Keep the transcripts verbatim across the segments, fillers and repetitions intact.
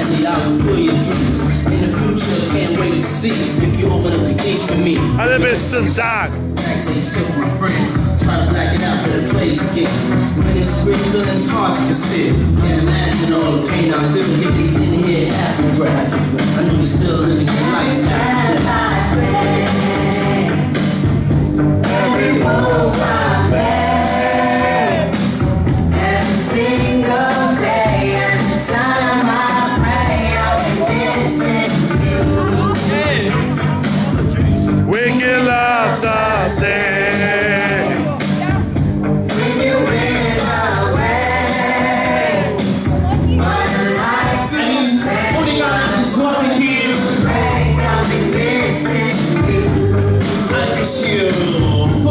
Honestly, I fulfill your dreams. In the future, can't wait to see if you open up the gates for me. Ale bez tak. They took my friend, try to black it out, but it plays again. When it's real, feeling's hard to conceal. Can't imagine all the pain I feel. If you didn't hear happy breath, I know you're still living your life after that. Every move I make, every single day, every time I pray, I'll be missing you. Wiggle up the day. When you went away, my life is only one here. I'll be missing you. I miss you.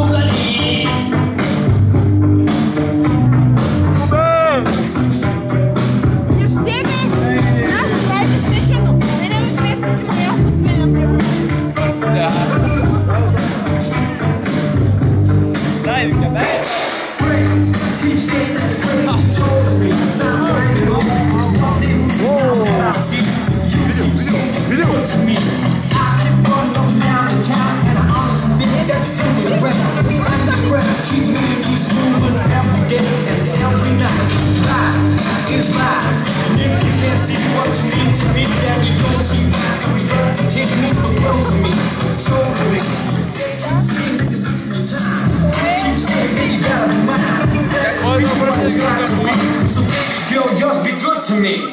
So baby girl, just be good to me.